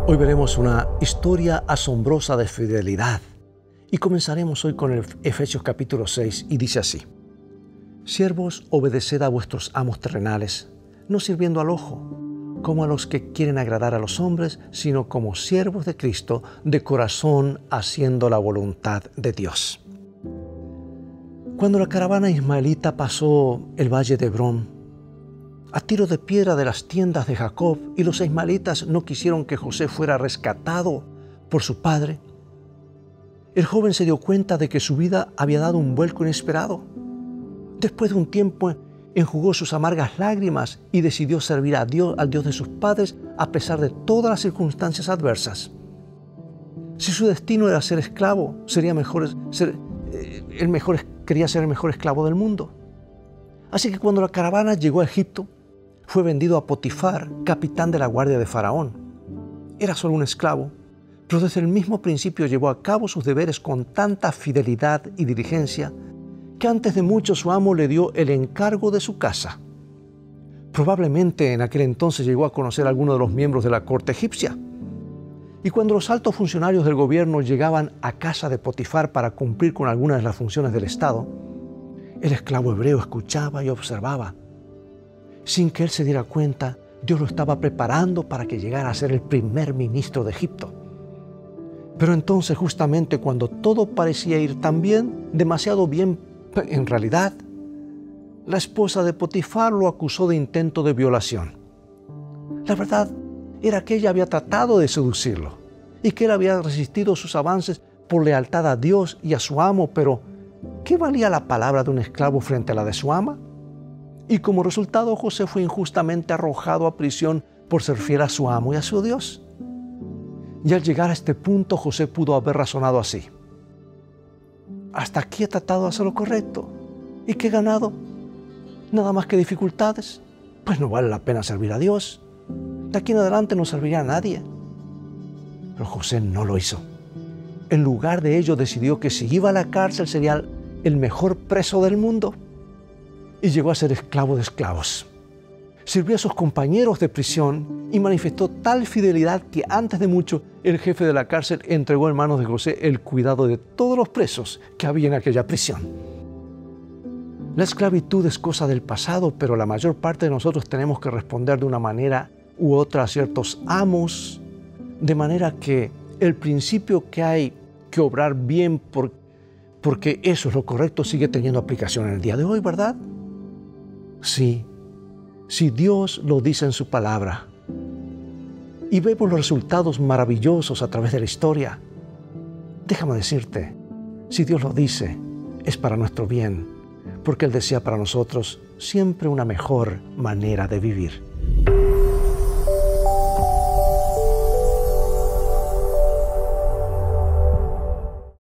Hoy veremos una historia asombrosa de fidelidad y comenzaremos hoy con el Efesios capítulo 6 y dice así: Siervos, obedeced a vuestros amos terrenales, no sirviendo al ojo, como a los que quieren agradar a los hombres, sino como siervos de Cristo, de corazón haciendo la voluntad de Dios. Cuando la caravana ismaelita pasó el valle de Hebrón, a tiro de piedra de las tiendas de Jacob, y los ismaelitas no quisieron que José fuera rescatado por su padre, el joven se dio cuenta de que su vida había dado un vuelco inesperado. Después de un tiempo, enjugó sus amargas lágrimas y decidió servir a Dios, al Dios de sus padres, a pesar de todas las circunstancias adversas. Si su destino era ser esclavo, quería ser el mejor esclavo del mundo. Así que cuando la caravana llegó a Egipto, fue vendido a Potifar, capitán de la guardia de Faraón. Era solo un esclavo, pero desde el mismo principio llevó a cabo sus deberes con tanta fidelidad y diligencia que antes de mucho su amo le dio el encargo de su casa. Probablemente en aquel entonces llegó a conocer a alguno de los miembros de la corte egipcia. Y cuando los altos funcionarios del gobierno llegaban a casa de Potifar para cumplir con algunas de las funciones del Estado, el esclavo hebreo escuchaba y observaba. Sin que él se diera cuenta, Dios lo estaba preparando para que llegara a ser el primer ministro de Egipto. Pero entonces, justamente cuando todo parecía ir tan bien, demasiado bien en realidad, la esposa de Potifar lo acusó de intento de violación. La verdad era que ella había tratado de seducirlo y que él había resistido sus avances por lealtad a Dios y a su amo, pero ¿qué valía la palabra de un esclavo frente a la de su ama? Y como resultado, José fue injustamente arrojado a prisión por ser fiel a su amo y a su Dios. Y al llegar a este punto, José pudo haber razonado así: hasta aquí he tratado de hacer lo correcto. ¿Y qué he ganado? Nada más que dificultades. Pues no vale la pena servir a Dios. De aquí en adelante no serviría a nadie. Pero José no lo hizo. En lugar de ello, decidió que si iba a la cárcel sería el mejor preso del mundo. Y llegó a ser esclavo de esclavos. Sirvió a sus compañeros de prisión y manifestó tal fidelidad que antes de mucho el jefe de la cárcel entregó en manos de José el cuidado de todos los presos que había en aquella prisión. La esclavitud es cosa del pasado, pero la mayor parte de nosotros tenemos que responder de una manera u otra a ciertos amos, de manera que el principio que hay que obrar bien porque eso es lo correcto sigue teniendo aplicación en el día de hoy, ¿verdad? Sí, si Dios lo dice en su palabra y vemos los resultados maravillosos a través de la historia, déjame decirte, si Dios lo dice, es para nuestro bien, porque Él desea para nosotros siempre una mejor manera de vivir.